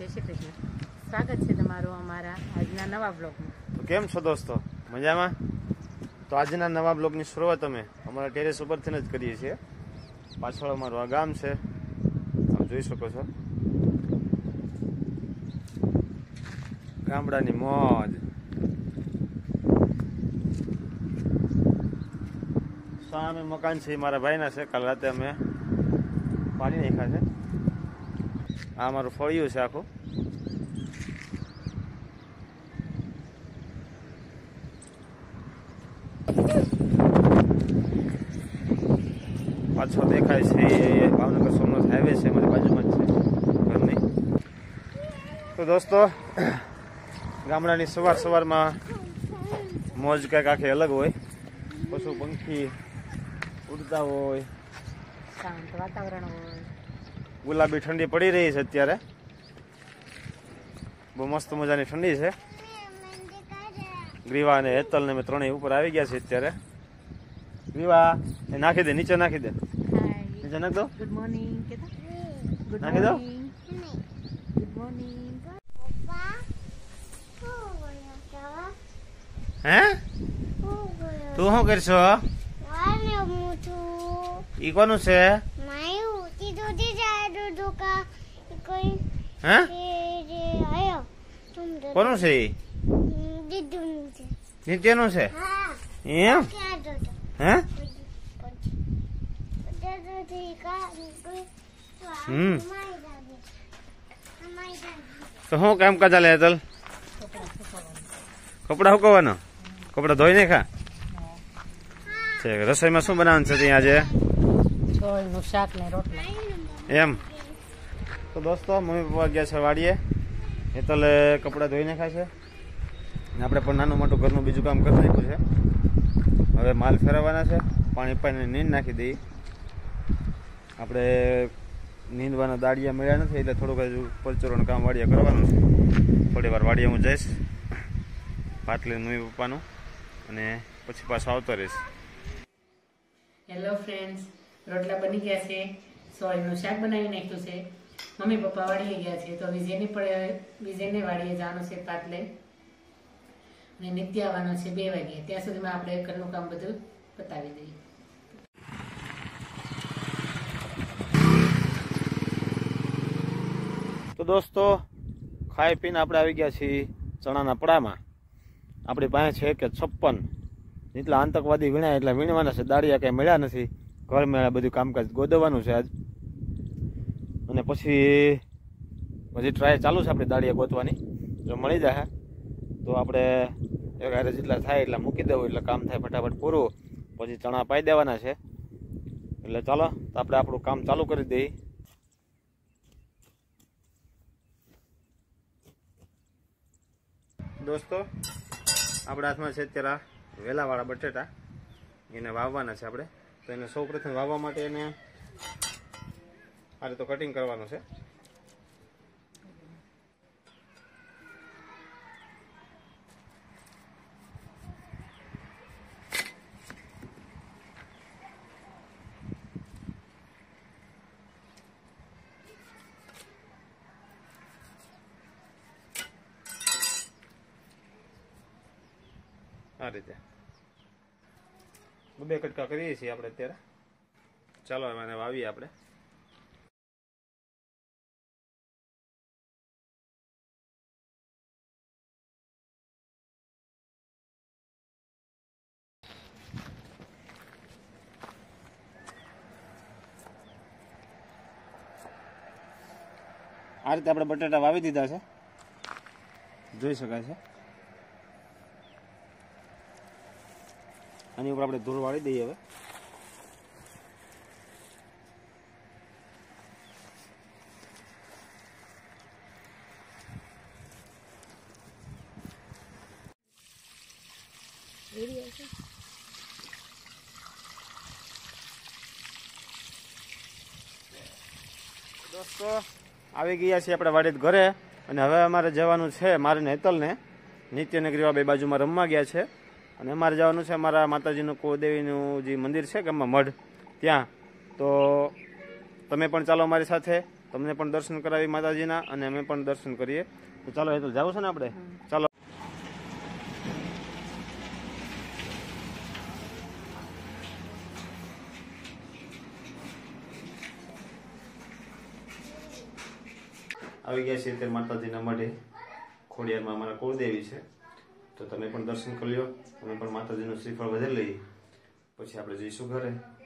જય શ્રી કૃષ્ણ. સ્વાગત છે તમારું અમારા આજના નવા બ્લોગમાં. તો કેમ છો દોસ્તો, મજામાં? તો આજના નવા બ્લોગની શરૂઆત અમે અમારા ટેરેસ ઉપરથી જ કરીએ છીએ. પાછળ અમારું આ ગામ છે, આપ જોઈ શકો છો. ગામડાની મોજ. સામે મકાન છે એ મારા ભાઈના છે. કાલ રાતે અમે પાડી નાખ્યા છે. આ અમારું ફળિયું છે આખું. પાછો દેખાય છે એ ભાવનગર સોમનાથ હાઈવે છે, અમારી બાજુમાં જ છે ઘરની. તો દોસ્તો, ગામડાની સવારમાં મોજ કંઈક આખી અલગ હોય. પશુ પંખી ઉડતા હોય, શાંત વાતાવરણ હોય. ગુલાબી ઠંડી પડી રહી છે અત્યારે, બહુ મસ્ત મજાની ઠંડી છે. ગ્રીવા અને હેતલ ને મેં ત્રણેય ઉપર આવી ગયા છે અત્યારે. ગ્રીવા એ નાખી દે, નીચે નાખી દે, નીચે નાખ દો. ગુડ મોર્નિંગ કેતો. ગુડ નાખી દો. Good morning. હે તું શું કરશો? ઈ કોનું છે? હે કોનું છે? નિત્યનું છે એમ? હે તો શું કામકાજ ચાલે હેતલ? કપડા સુકવવાના? કપડા ધોઈ નાખા છે. રસોઈમાં શું બનાવવાનું છે ત્યાં આજે? છોલનું શાક ને રોટલા. એમ? તો દોસ્તો, મમ્મી પપ્પા ગયા છે વાડીએ. હેતલે કપડા ધોઈ નાખ્યા છે. આપણે પણ નાનું મોટું ઘરનું બીજું કામ કરી નાખ્યું છે. હવે માલ ફેરવવાના છે. પાણી પાઈને નીંદ નાખી દઈએ. આપણે નીંદવાના દાડિયા મળ્યા નથી એટલે થોડુંક હજુ પરચોરણ કામ વાડિયા કરવાનું છે. થોડી વાર વાડિયા હું જઈશ, ભાત લઈને મમ્મી પપ્પાનું, અને પછી પાછો આવતો રહીશ. હેલો ફ્રેન્ડ્સ, રોટલા બની ગયા છે. સોળનું શાક બનાવી નાખ્યું છે. મમ્મી પપ્પા વાળીએ ગયા છે તો વિજયને વાળીએ જવાનું છે ભાત લઈને, અને નિત્ય આવવાનો છે 2 વાગે. ત્યાં સુધીમાં આપણે ઘરનું કામ બધું પતાવી દઈએ. તો દોસ્તો, ખાઈ પીને આપણે આવી ગયા છીએ ચણાના પડામાં. આપણી પાસે છે કે 56 જેટલા આતંકવાદી વીણ્યા એટલા વીણવાના છે. દાડિયા કંઈ મળ્યા નથી. ઘર મેળા બધું કામકાજ ગોદવવાનું છે આજ. અને પછી હજી ટ્રાય ચાલુ છે આપણે દાડિયા ગોતવાની. જો મળી જાય તો આપણે એક હારે જેટલા થાય એટલા મૂકી દેવું, એટલે કામ થાય ફટાફટ પૂરું. પછી ચણા પાઈ દેવાના છે. એટલે ચાલો તો આપણે આપણું કામ ચાલુ કરી દઈએ. દોસ્તો, આપણા હાથમાં છે અત્યારે વેલાવાળા બટેટા. એને વાવવાના છે આપણે. તો એને સૌ પ્રથમ વાવવા માટે એને આ રીતે કટિંગ કરવાનું છે. આ રીતે 2 કટકા કરીએ છીએ આપણે અત્યારે. ચાલો એને વાવીએ આપણે. આ રીતે આપણે બટાટા વાવી દીધા છે, જોઈ શકાય છે. આની ઉપર આપણે ધૂળ વાળી દઈએ હવે. દોસ્તો, આવી ગયા છીએ આપણે વાડી ઘરે. અને હવે અમારે જવાનું છે, મારે ને હેતલને. નિત્યને ગ્રીવા બે બાજુમાં રમવા ગયા છે. અને અમારે જવાનું છે અમારા માતાજીનું કુળદેવીનું જે મંદિર છે ગામમાં મઢ, ત્યાં. તો તમે પણ ચાલો અમારી સાથે, તમને પણ દર્શન કરાવી માતાજીના અને અમે પણ દર્શન કરીએ. તો ચાલો એ તો જવું છે ને આપણે, ચાલો. આવી ગયા છીએ અત્યારે માતાજીના મઢે. ખોડિયારમાં અમારા કુળદેવી છે, તો તમે પણ દર્શન કરી લો. તમે પણ માતાજીનું શ્રીફળ વધારી લઈએ, પછી આપણે જઈશું ઘરે.